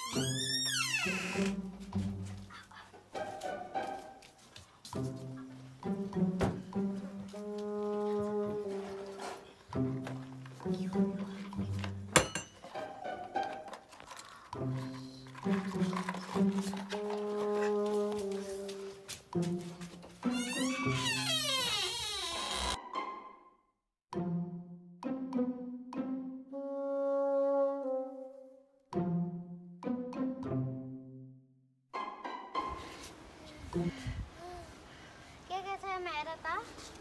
के छ मेरो त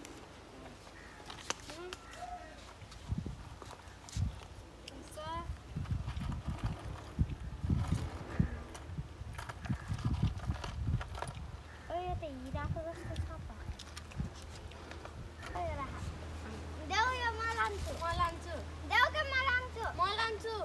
यो त हिराको जस्तो छ त देऊ यो म लान्छु देऊ के म लान्छु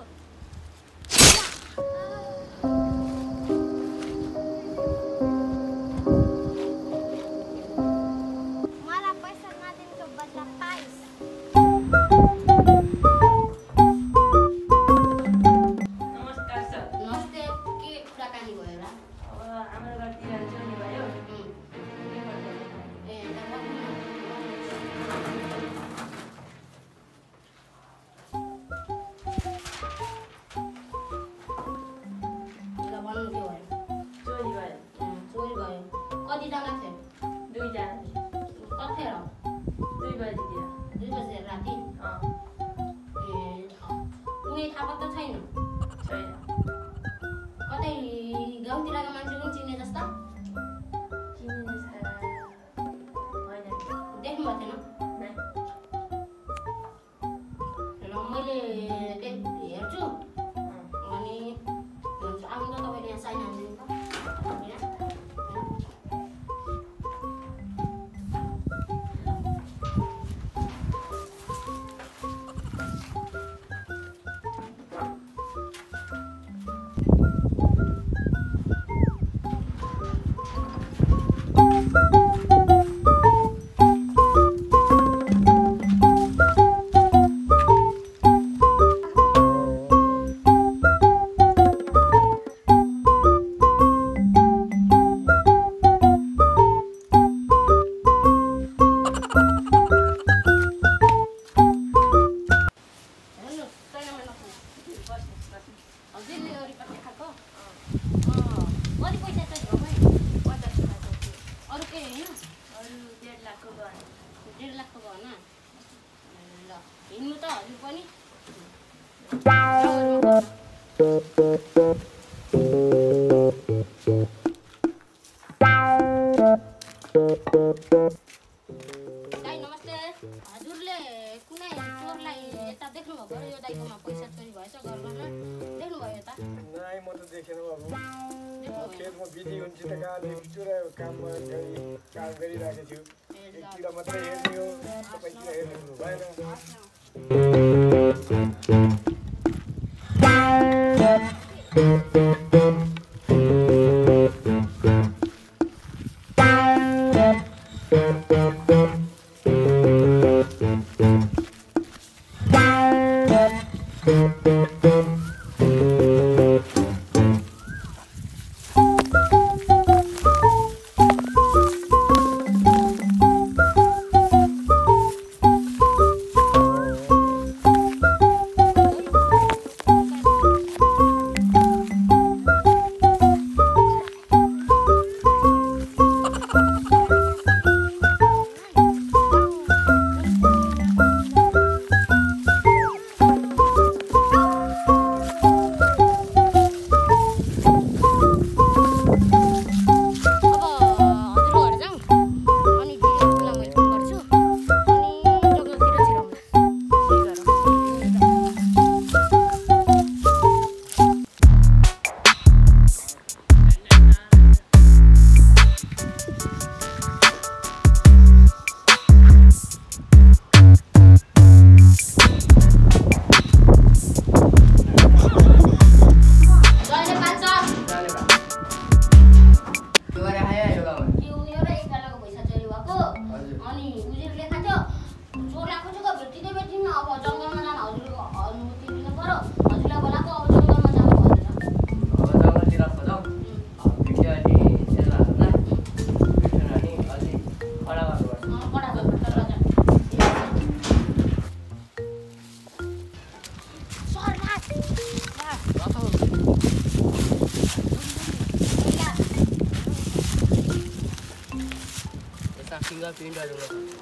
फिङ्गरप्रिन्टहरु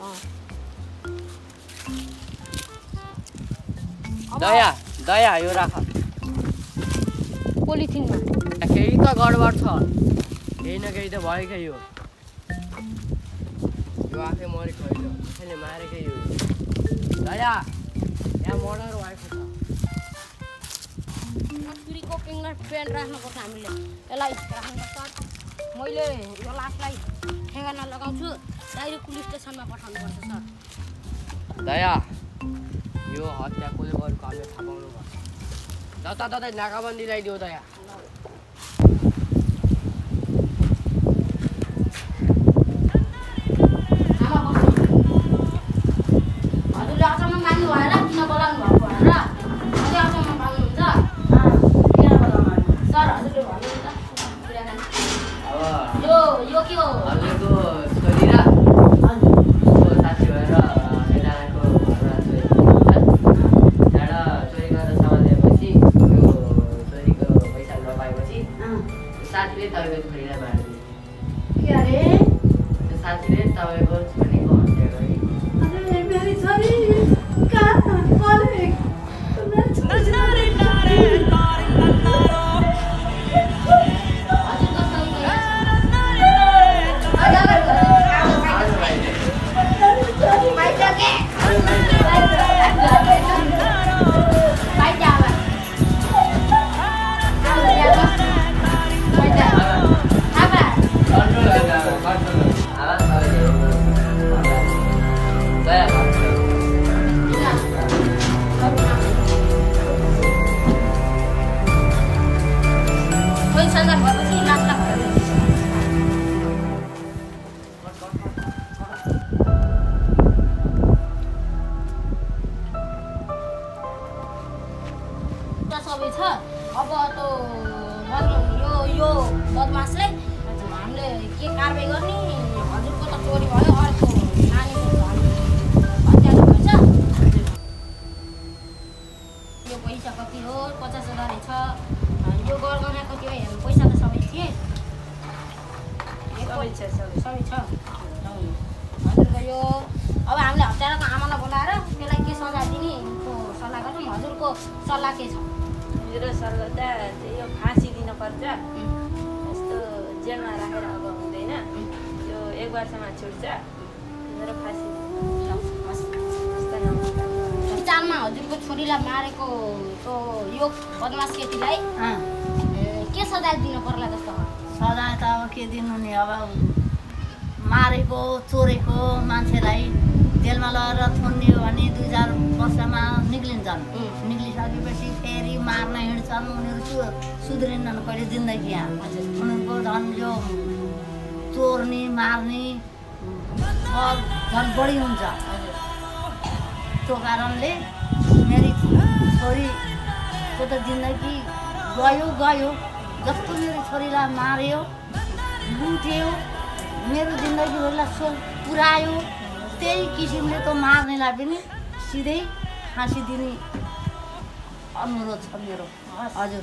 दया दया यो राख पोलिथिनमा केही त गडबड छ केही न केही त भएकै यो आफै मरेको होइन कसैले मारेकै यो दया यहाँ मर्डर भएको छ छुरीको फिङ्गरप्रिन्ट राख्नुपर्छ हामीले यसलाई राख्नुपर्छ मैले यो लासलाई ठेगाना लगाउँछु डाइरेक्ट पुलिस स्टेसनमा पठाउनुपर्छ सर दया यो हत्या कसले गरेको हामीले थाहा पाउनु पर्छ जताततै नाकाबन्दी लगाइदियो दया हजुरले अचम्म मान्नु भएर किन बोलाउनु भएको भनेर अझै अचम्म पाउनुहुन्छ किन बोलाउनु सर हजुरले भन्नुहुन्छ यो के हो हजुरको छोरी र उसको साथी भएर एकजनाको घरमा चोरी गरेर सामान ल्याएपछि यो चोरीको पैसा नपाएपछि साथीले तपाईँको छोरीलाई मारिदियो के अरे त्यो साथीले तपाईँको छोरीको हत्या गरे अरे मेरी छोरी कहाँ बोले सबै छ अब त यो बदमासलाई हामीले के कारबाही गर्ने हजुरको त चोरी भयो अर्को नानीको हत्या भएछ यो पैसा कति हो 50,000 छ यो गरगहना कति हो हेर्नु पैसा त सबै थिए सबै छ हजुरको यो अब हामीले हत्याराको आमालाई बोलाएर त्यसलाई के सल्लाह दिने सल्लाह गरौँ हजुरको सल्लाह के छ मेरो सल्लाह त यो फाँसी दिनुपर्छ यस्तो जेलमा राखेर अब हुँदैन यो 1 वर्षमा छुट्छ मेरो फाँसी चालमा हजुरको छोरीलाई मारेको यो बदमास केटीलाई के सजाय दिनु पर्ला जस्तो सजाय त अब के दिनु नि अब मारेको चोरेको मान्छेलाई जेलमा लगेर थुनियो भने 2-4 वर्षमा निक्लिन्छन् निक्लिसकेपछि फेरि मार्न हिँड्छन् उनीहरू सुध्रिन्छन् कहिले जिन्दगी यहाँ उनीहरूको झन् यो चोर्ने मार्ने झन् बढी हुन्छ त्यो कारणले मेरी छोरीको त जिन्दगी गयो जस्तो मेरो छोरीलाई मार्यो लुट्यो मेरो जिन्दगीभरिलाई सो पुऱ्यायो त्यही किसिमले त मार्नेलाई पनि सिधै फाँसी दिने अनुरोध छ मेरो हजुर